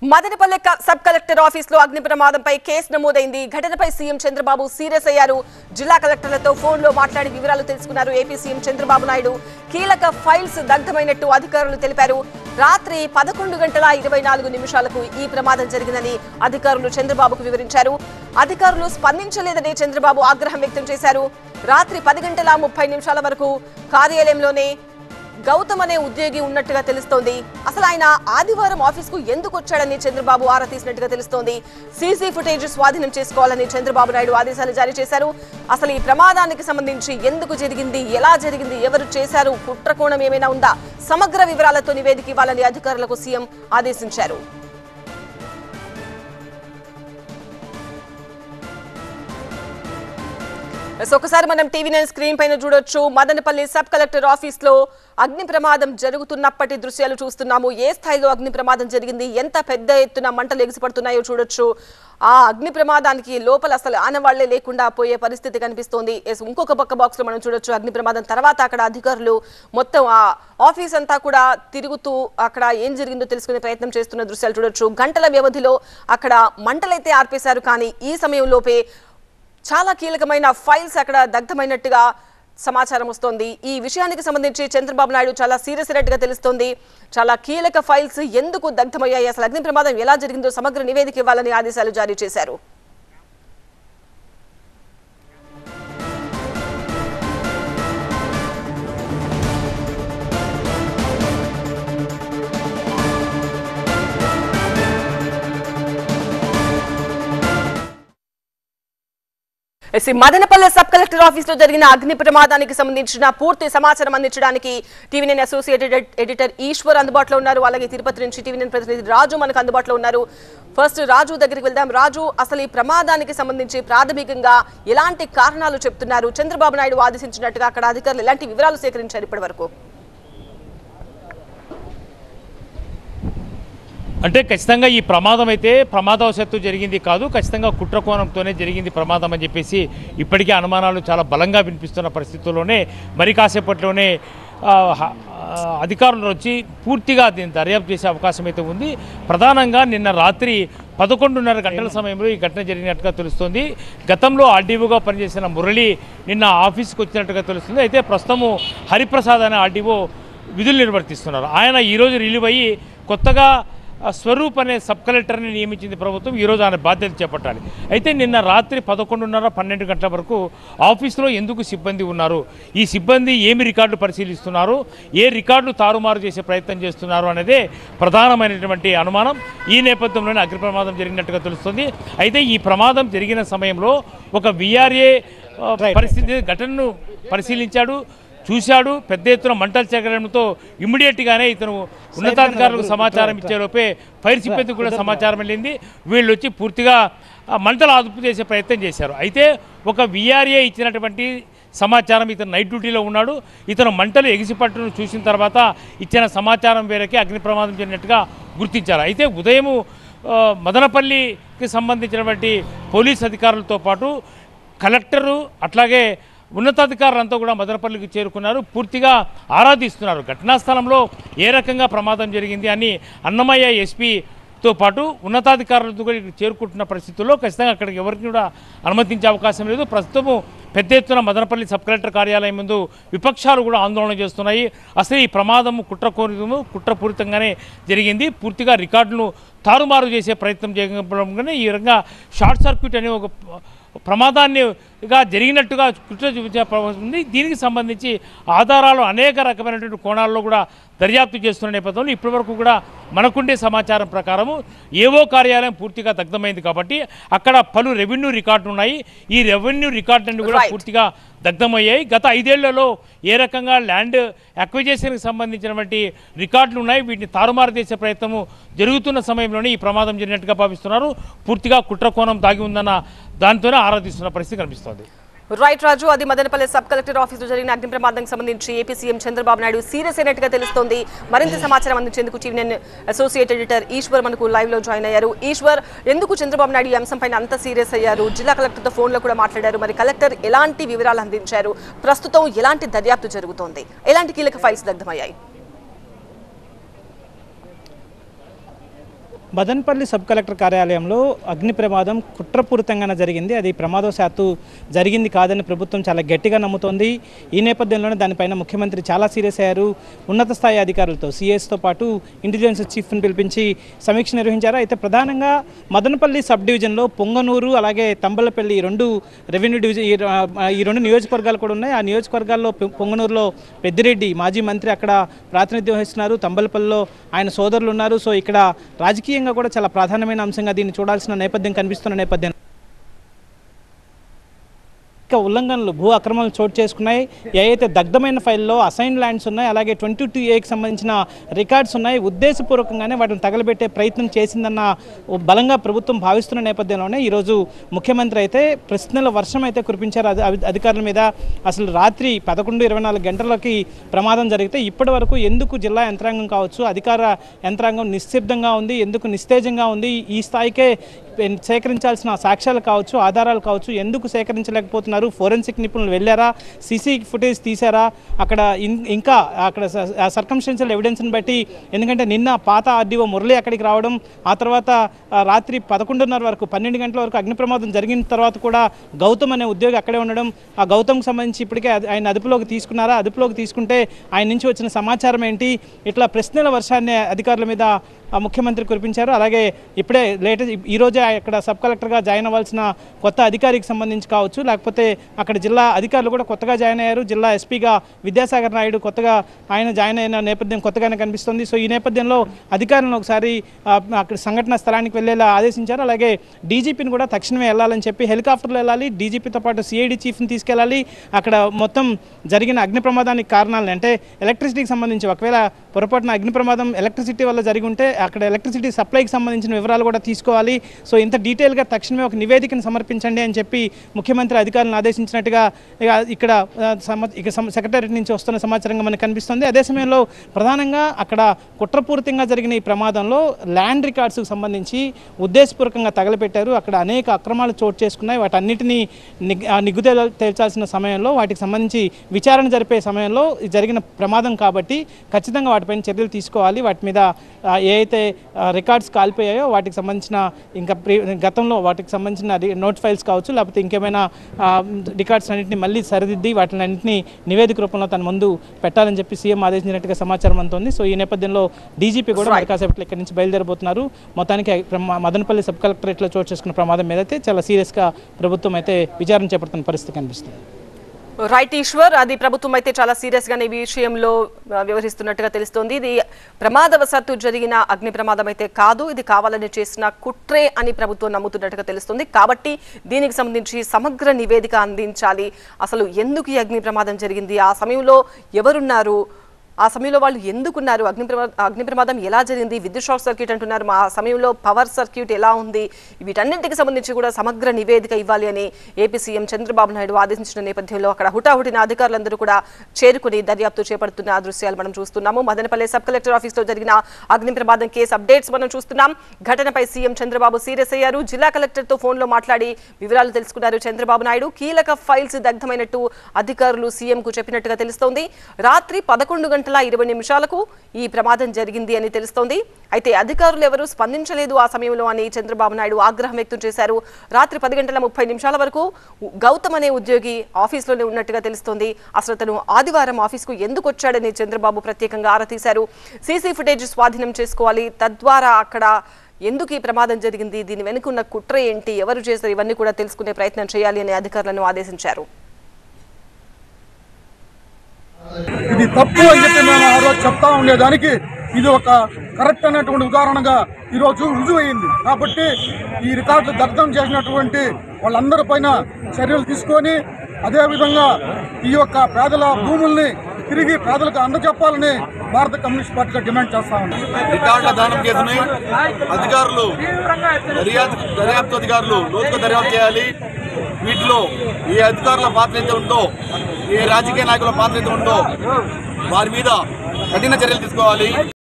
Madanapalle sub collector ఆఫీసులో అగ్ని ప్రమాదంపై కేసు నమోదైంది. ఘటనపై సీఎం చంద్రబాబు సీరియస్ అయ్యారు. జిల్లా కలెక్టర్లతో ఫోన్లో మాట్లాడి వివరాలు తెలుసుకున్నారు. ఏపీ సీఎం చంద్రబాబు నాయుడు కీలక ఫైల్స్ దగ్ధమైనట్టు అధికారులు తెలిపారు. రాత్రి 11:24 ఈ ప్రమాదం జరిగిందని అధికారులు చంద్రబాబుకు వివరించారు. అధికారులు స్పందించలేదని చంద్రబాబు ఆగ్రహం వ్యక్తం చేశారు. రాత్రి 10:30 వరకు కార్యాలయంలోనే గౌతమ్ అనే ఉద్యోగి ఉన్నట్టుగా తెలుస్తోంది. అసలు ఆయన ఆదివారం ఆఫీస్కు ఎందుకు వచ్చాడని చంద్రబాబు ఆరా తీసినట్టుగా తెలుస్తోంది. సీసీ ఫుటేజ్ స్వాధీనం చేసుకోవాలని చంద్రబాబు నాయుడు ఆదేశాలు జారీ చేశారు. అసలు ఈ ప్రమాదానికి సంబంధించి ఎందుకు జరిగింది, ఎలా జరిగింది, ఎవరు చేశారు, కుట్రకోణం ఏమైనా ఉందా, సమగ్ర వివరాలతో నివేదిక ఇవ్వాలని అధికారులకు సీఎం ఆదేశించారు. ఒకసారి మనం టీవీ9 స్క్రీన్ పైన చూడొచ్చు. మదనపల్లి సబ్ కలెక్టర్ ఆఫీస్ లో అగ్ని ప్రమాదం జరుగుతున్నప్పటి దృశ్యాలు చూస్తున్నాము. ఏ స్థాయిలో అగ్ని ప్రమాదం జరిగింది, ఎంత పెద్ద ఎత్తున మంటలు ఎగిసిపడుతున్నాయో చూడొచ్చు. ఆ అగ్ని ప్రమాదానికి లోపల అసలు ఆనవాళ్లే లేకుండా పోయే పరిస్థితి కనిపిస్తోంది. ఇంకొక పక్క బాక్స్ లో మనం చూడొచ్చు అగ్ని ప్రమాదం తర్వాత అక్కడ అధికారులు మొత్తం ఆ ఆఫీస్ అంతా కూడా తిరుగుతూ అక్కడ ఏం జరిగిందో తెలుసుకునే ప్రయత్నం చేస్తున్న దృశ్యాలు చూడొచ్చు. గంటల వ్యవధిలో అక్కడ మంటలైతే ఆర్పేశారు. కానీ ఈ సమయంలోపే చాలా కీలకమైన ఫైల్స్ అక్కడ దగ్ధమైనట్టుగా సమాచారం వస్తోంది. ఈ విషయానికి సంబంధించి చంద్రబాబు నాయుడు చాలా సీరియస్ అయినట్టుగా తెలుస్తోంది. చాలా కీలక ఫైల్స్ ఎందుకు దగ్ధమయ్యాయి, అసలు అగ్ని ప్రమాదం ఎలా జరిగిందో సమగ్ర నివేదిక ఇవ్వాలని ఆదేశాలు జారీ చేశారు. మదనపల్లె సబ్ కలెక్టర్ ఆఫీస్ లో జరిగిన అగ్ని ప్రమాదానికి సంబంధించిన పూర్తి సమాచారం అందించడానికి టీవీ9 అసోసియేటెడ్ ఎడిటర్ ఈశ్వర్ అందుబాటులో ఉన్నారు. అలాగే తిరుపతి నుంచి టీవీ9 ప్రతినిధి రాజు మనకు అందుబాటులో ఉన్నారు. ఫస్ట్ రాజు దగ్గరికి వెళ్దాం. రాజు, అసలు ఈ ప్రమాదానికి సంబంధించి ప్రాథమికంగా ఎలాంటి కారణాలు చెప్తున్నారు? చంద్రబాబు నాయుడు ఆదేశించినట్టుగా అక్కడ అధికారులు ఎలాంటి వివరాలు సేకరించారు ఇప్పటి వరకు? అంటే ఖచ్చితంగా ఈ ప్రమాదం అయితే ప్రమాదవశాత్తు జరిగింది కాదు, ఖచ్చితంగా కుట్రకోణంతోనే జరిగింది ప్రమాదం అని చెప్పేసి ఇప్పటికే అనుమానాలు చాలా బలంగా వినిపిస్తున్న పరిస్థితుల్లోనే మరి కాసేపట్లోనే అధికారులు వచ్చి పూర్తిగా దీన్ని దర్యాప్తు చేసే అవకాశం అయితే ఉంది. ప్రధానంగా నిన్న రాత్రి 11:30 గంటల సమయంలో ఈ ఘటన జరిగినట్టుగా తెలుస్తుంది. గతంలో ఆర్డీఓగా పనిచేసిన మురళి నిన్న ఆఫీస్కి వచ్చినట్టుగా తెలుస్తుంది. అయితే ప్రస్తుతము హరిప్రసాద్ అనే ఆర్డీఓ విధులు నిర్వర్తిస్తున్నారు. ఆయన ఈరోజు రిలీవ్ అయ్యి కొత్తగా స్వరూప్ అనే సబ్ కలెక్టర్ని నియమించింది ప్రభుత్వం. ఈరోజు ఆయన బాధ్యత చేపట్టాలి. అయితే నిన్న రాత్రి 11:30-12 గంటల వరకు ఆఫీసులో ఎందుకు సిబ్బంది ఉన్నారు, ఈ సిబ్బంది ఏమి రికార్డులు పరిశీలిస్తున్నారు, ఏ రికార్డులు తారుమారు చేసే ప్రయత్నం చేస్తున్నారు అనేదే ప్రధానమైనటువంటి అనుమానం. ఈ నేపథ్యంలోనే అగ్ని ప్రమాదం జరిగినట్టుగా తెలుస్తుంది. అయితే ఈ ప్రమాదం జరిగిన సమయంలో ఒక విఆర్ఏ పరిస్థితి ఘటనను పరిశీలించాడు, చూశాడు. పెద్ద ఎత్తున మంటలు చెగడంతో ఇమ్మీడియట్గానే ఇతను ఉన్నతాధికారులకు సమాచారం ఇచ్చేలోపే ఫైర్ సిబ్బందికి కూడా సమాచారం వెళ్ళింది. వీళ్ళు వచ్చి పూర్తిగా మంటలు అదుపు చేసే ప్రయత్నం చేశారు. అయితే ఒక విఆర్ఏ ఇచ్చినటువంటి సమాచారం, ఇతను నైట్ డ్యూటీలో ఉన్నాడు, ఇతను మంటలు ఎగిసిపట్టును చూసిన తర్వాత ఇచ్చిన సమాచారం మేరకే అగ్ని ప్రమాదం జరిగినట్టుగా గుర్తించారు. అయితే ఉదయం మదనపల్లికి సంబంధించినటువంటి పోలీస్ అధికారులతో పాటు కలెక్టరు అట్లాగే ఉన్నతాధికారులంతా కూడా మదనపల్లికి చేరుకున్నారు. పూర్తిగా ఆరాధిస్తున్నారు ఘటనా స్థలంలో ఏ రకంగా ప్రమాదం జరిగింది అని. అన్నమయ్య ఎస్పీతో పాటు ఉన్నతాధికారులతో కూడా చేరుకుంటున్న పరిస్థితుల్లో ఖచ్చితంగా అక్కడికి ఎవరికి కూడా అనుమతించే అవకాశం లేదు. ప్రస్తుతము పెద్ద ఎత్తున మదనపల్లి సబ్ కలెక్టర్ కార్యాలయం ముందు విపక్షాలు కూడా ఆందోళన చేస్తున్నాయి. అసలు ఈ ప్రమాదము కుట్రపూరితంగానే జరిగింది, పూర్తిగా రికార్డును తారుమారు చేసే ప్రయత్నం చేయడంగానే ఈ రకంగా షార్ట్ సర్క్యూట్ అనే ఒక ప్రమాదాన్నిగా జరిగినట్టుగా కుట్ర చూపించే దీనికి సంబంధించి ఆధారాలు అనేక రకమైనటువంటి కోణాల్లో కూడా దర్యాప్తు చేస్తున్న నేపథ్యంలో ఇప్పటివరకు కూడా మనకుండే సమాచారం ప్రకారము ఏవో కార్యాలయం పూర్తిగా దగ్ధమైంది కాబట్టి అక్కడ పలు రెవెన్యూ రికార్డులు ఉన్నాయి. ఈ రెవెన్యూ రికార్డులన్నీ కూడా పూర్తిగా దగ్ధమయ్యాయి. గత 5 ఏళ్లలో ఏ రకంగా ల్యాండ్ అక్విజిషన్కి సంబంధించినటువంటి రికార్డులు ఉన్నాయి, వీటిని తారుమారు చేసే ప్రయత్నము జరుగుతున్న సమయంలోనే ఈ ప్రమాదం జరిగినట్టుగా భావిస్తున్నారు. పూర్తిగా కుట్రకోణం దాగి ఉందన్న దాంతోనే ఆరాధిస్తున్న పరిస్థితి కనిపిస్తోంది. రైట్ రాజు, అది మదనపల్లి సబ్ కలెక్టర్ ఆఫీసులో జరిగిన అగ్ని ప్రమాదానికి సంబంధించి AP CM Chandrababu Naidu serious అయినట్టుగా తెలుస్తోంది. మరింత సమాచారం అందించేందుకు టీవీ9 అసోసియేట్ ఎడిటర్ ఈశ్వర్ మనకు లైవ్ లో జాయిన్ అయ్యారు. ఈశ్వర్, ఎందుకు చంద్రబాబు నాయుడు ఈ అంశంపైన అంత సీరియస్ అయ్యారు? జిల్లా కలెక్టర్తో ఫోన్లో కూడా మాట్లాడారు. మరి కలెక్టర్ ఎలాంటి వివరాలు అందించారు? ప్రస్తుతం ఎలాంటి దర్యాప్తు జరుగుతోంది? ఎలాంటి కీలక ఫైల్స్ దగ్ధమయ్యాయి? మదనపల్లి సబ్ కలెక్టర్ కార్యాలయంలో అగ్ని ప్రమాదం కుట్రపూరితంగానే జరిగింది. అది ప్రమాదవశాత్తు జరిగింది కాదని ప్రభుత్వం చాలా గట్టిగా నమ్ముతోంది. ఈ నేపథ్యంలోనే దానిపైన ముఖ్యమంత్రి చాలా సీరియస్ అయ్యారు. ఉన్నత స్థాయి అధికారులతో సిఎస్తో పాటు ఇంటెలిజెన్స్ చీఫ్ని పిలిపించి సమీక్ష నిర్వహించారు. అయితే ప్రధానంగా మదనపల్లి సబ్ డివిజన్లో పొంగనూరు అలాగే తంబలపల్లి రెండు రెవెన్యూ డివిజన్ ఈ రెండు నియోజకవర్గాలు కూడా ఉన్నాయి. ఆ నియోజకవర్గాల్లో పొంగనూరులో పెద్దిరెడ్డి మాజీ మంత్రి అక్కడ ప్రాతినిధ్యం వహిస్తున్నారు. తంబలపల్లిలో ఆయన సోదరులు ఉన్నారు. సో ఇక్కడ రాజకీయంగా కూడా చాలా ప్రధానమైన అంశంగా దీన్ని చూడాల్సిన నేపథ్యం కనిపిస్తున్న నేపథ్యం ఉల్లంఘనలు భూ అక్రమాలు చోటు చేసుకున్నాయి. ఏవైతే దగ్ధమైన ఫైల్లో అసైన్ ల్యాండ్స్ ఉన్నాయి, అలాగే 22A సంబంధించిన రికార్డ్స్ ఉన్నాయి. ఉద్దేశపూర్వకంగానే వాటిని తగలబెట్టే ప్రయత్నం చేసిందన్న బలంగా ప్రభుత్వం భావిస్తున్న నేపథ్యంలోనే ఈరోజు ముఖ్యమంత్రి అయితే ప్రశ్నల వర్షం అయితే కురిపించారు అధికారుల మీద. అసలు రాత్రి 11:24 గంటలకి ప్రమాదం జరిగితే ఇప్పటి వరకు ఎందుకు జిల్లా యంత్రాంగం కావచ్చు, అధికార యంత్రాంగం నిశ్శబ్దంగా ఉంది, ఎందుకు నిస్తేజంగా ఉంది, ఈ స్థాయికే సేకరించాల్సిన సాక్ష్యాలు కావచ్చు, ఆధారాలు కావచ్చు, ఎందుకు సేకరించలేకపోతున్నారు? ఫోరెన్సిక్ నిపుణులు వెళ్ళారా? సీసీ ఫుటేజ్ తీశారా? అక్కడ ఇంకా అక్కడ సర్కమ్స్టెన్షియల్ ఎవిడెన్స్ని బట్టి, ఎందుకంటే నిన్న పాత ఆర్డీఓ మురళి అక్కడికి రావడం, ఆ తర్వాత రాత్రి 11:30 వరకు 12 గంటల వరకు అగ్ని ప్రమాదం జరిగిన తర్వాత కూడా గౌతమ్ అనే ఉద్యోగి అక్కడే ఉండడం, ఆ గౌతమ్కి సంబంధించి ఇప్పటికే ఆయన అదుపులోకి తీసుకున్నారా? అదుపులోకి తీసుకుంటే ఆయన నుంచి వచ్చిన సమాచారం ఏంటి? ఇట్లా ప్రశ్నల వర్షాన్ని అధికారుల మీద ముఖ్యమంత్రి కురిపించారు. అలాగే ఇప్పుడే లేటెస్ట్ ఈరోజే అక్కడ సబ్ కలెక్టర్గా జాయిన్ అవ్వాల్సిన కొత్త అధికారికి సంబంధించి కావచ్చు, లేకపోతే అక్కడ జిల్లా అధికారులు కూడా కొత్తగా జాయిన్ అయ్యారు. జిల్లా ఎస్పీగా విద్యాసాగర్ నాయుడు కొత్తగా ఆయన జాయిన్ అయిన నేపథ్యం కొత్తగానే కనిపిస్తుంది. సో ఈ నేపథ్యంలో అధికారులను ఒకసారి అక్కడ సంఘటన స్థలానికి వెళ్ళేలా ఆదేశించారు. అలాగే డీజీపీని కూడా తక్షణమే వెళ్ళాలని చెప్పి హెలికాప్టర్లో వెళ్ళాలి, డీజీపీతో పాటు సిఐడి చీఫ్ని తీసుకెళ్ళాలి. అక్కడ మొత్తం జరిగిన అగ్ని ప్రమాదానికి కారణాలు అంటే ఎలక్ట్రిసిటీకి సంబంధించి ఒకవేళ పొరపాటున అగ్ని ప్రమాదం ఎలక్ట్రిసిటీ వల్ల జరిగి ఉంటే అక్కడ ఎలక్ట్రిసిటీ సప్లైకి సంబంధించిన వివరాలు కూడా తీసుకోవాలి. సో ఇంత డీటెయిల్గా తక్షణమే ఒక నివేదికను సమర్పించండి అని చెప్పి ముఖ్యమంత్రి అధికారులను ఆదేశించినట్టుగా ఇక్కడ సెక్రటరీ నుంచి వస్తున్న సమాచారంగా మనకు కనిపిస్తుంది. అదే సమయంలో ప్రధానంగా అక్కడ కుట్రపూరితంగా జరిగిన ఈ ప్రమాదంలో ల్యాండ్ రికార్డ్స్కి సంబంధించి ఉద్దేశపూర్వకంగా తగలపెట్టారు. అక్కడ అనేక అక్రమాలు చోటు చేసుకున్నాయి. వాటన్నిటినీ నిగ్గు తేల్చాల్సిన సమయంలో, వాటికి సంబంధించి విచారణ జరిపే సమయంలో జరిగిన ప్రమాదం కాబట్టి ఖచ్చితంగా వాటిపైన చర్యలు తీసుకోవాలి. వాటి మీద ఏదైతే రికార్డ్స్ కాలిపోయాయో వాటికి సంబంధించిన ఇంకా గతంలో వాటికి సంబంధించిన నోట్ ఫైల్స్ కావచ్చు, లేకపోతే ఇంకేమైనా రికార్డ్స్ అన్నింటినీ మళ్ళీ సరిదిద్ది వాటిని అన్నింటినీ నివేదిక రూపంలో తన ముందు పెట్టాలని చెప్పి సీఎం ఆదేశించినట్టుగా సమాచారం అందుతోంది. సో ఈ నేపథ్యంలో డీజీపీ కూడా కాసేపట్లో ఇక్కడి నుంచి బయలుదేరబోతున్నారు. మొత్తానికి మదనపల్లి సబ్ కలెక్టరేట్లో చోటు చేసుకున్న ప్రమాదం మీద అయితే చాలా సీరియస్గా ప్రభుత్వం అయితే విచారణ చేపడుతున్న పరిస్థితి కనిపిస్తుంది. రైట్ ఈశ్వర్, అది ప్రభుత్వం అయితే చాలా సీరియస్ గానే ఈ విషయంలో వ్యవహరిస్తున్నట్టుగా తెలుస్తోంది. ఇది ప్రమాదవశాత్తు జరిగిన అగ్ని ప్రమాదం అయితే కాదు, ఇది కావాలని చేసిన కుట్రే అని ప్రభుత్వం నమ్ముతున్నట్టుగా తెలుస్తుంది. కాబట్టి దీనికి సంబంధించి సమగ్ర నివేదిక అందించాలి. అసలు ఎందుకు ఈ అగ్ని ప్రమాదం జరిగింది, ఆ సమయంలో ఎవరున్నారు, ఆ సమయంలో వాళ్ళు ఎందుకున్నారు, అగ్ని ప్రమాదం ఎలా జరిగింది, విద్యుత్ షార్ట్ సర్క్యూట్ అంటున్నారు, ఆ సమయంలో పవర్ సర్క్యూట్ ఎలా ఉంది, వీటన్నింటికి సంబంధించి కూడా సమగ్ర నివేదిక ఇవ్వాలి అని ఏపీ సీఎం చంద్రబాబు నాయుడు ఆదేశించిన నేపథ్యంలో అక్కడ హుటాహుటిన అధికారులందరూ కూడా చేరుకుని దర్యాప్తు చేపడుతున్న దృశ్యాలు మనం చూస్తున్నాము. మదనపల్లి సబ్ కలెక్టర్ ఆఫీస్లో జరిగిన అగ్ని ప్రమాదం కేసు అప్డేట్స్ మనం చూస్తున్నాం. ఘటనపై సీఎం చంద్రబాబు సీరియస్ అయ్యారు. జిల్లా కలెక్టర్తో ఫోన్లో మాట్లాడి వివరాలు తెలుసుకున్నారు చంద్రబాబు నాయుడు. కీలక ఫైల్స్ దగ్ధమైనట్టు అధికారులు సీఎంకు చెప్పినట్టుగా తెలుస్తోంది. రాత్రి 11:20 ఈ ప్రమాదం జరిగింది అని తెలుస్తోంది. అయితే అధికారులు ఎవరూ స్పందించలేదు ఆ సమయంలో అని చంద్రబాబు నాయుడు ఆగ్రహం వ్యక్తం చేశారు. రాత్రి 10:30 వరకు గౌతమ్ అనే ఉద్యోగి ఆఫీస్లోనే ఉన్నట్టుగా తెలుస్తోంది. అసలు తను ఆదివారం ఆఫీస్కు ఎందుకు వచ్చాడని చంద్రబాబు ప్రత్యేకంగా ఆరా తీశారు. సీసీ ఫుటేజ్ స్వాధీనం చేసుకోవాలి, తద్వారా అక్కడ ఎందుకు ఈ ప్రమాదం జరిగింది, దీని వెనుకున్న కుట్ర ఏంటి, ఎవరు చేశారు, ఇవన్నీ కూడా తెలుసుకునే ప్రయత్నం చేయాలి అని అధికారులను ఆదేశించారు. ఇది తప్పు అని చెప్పి మేము ఆ రోజు చెప్తా ఉండేదానికి ఇది ఒక కరెక్ట్ అనేటువంటి ఉదాహరణగా ఈరోజు రుజువైంది. కాబట్టి ఈ రికార్డులు దగ్ధం చేసినటువంటి వాళ్ళందరి పైన చర్యలు తీసుకొని అదేవిధంగా ఈ యొక్క పేదల భూముల్ని తిరిగి పేదలకు అందజెప్పాలని భారత కమ్యూనిస్ట్ పార్టీగా డిమాండ్ చేస్తా ఉన్నాం. రికార్డుల దానం కేసుని అధికారులు దర్యాప్తు అధికారులు లోతుగా దర్యాప్తు చేయాలి. వీటిలో ఏ అధికారుల పాత్ర అయితే ఉందో, ఏ రాజకీయ నాయకుల పాత్ర అయితే ఉందో వారి మీద కఠిన చర్యలు తీసుకోవాలి.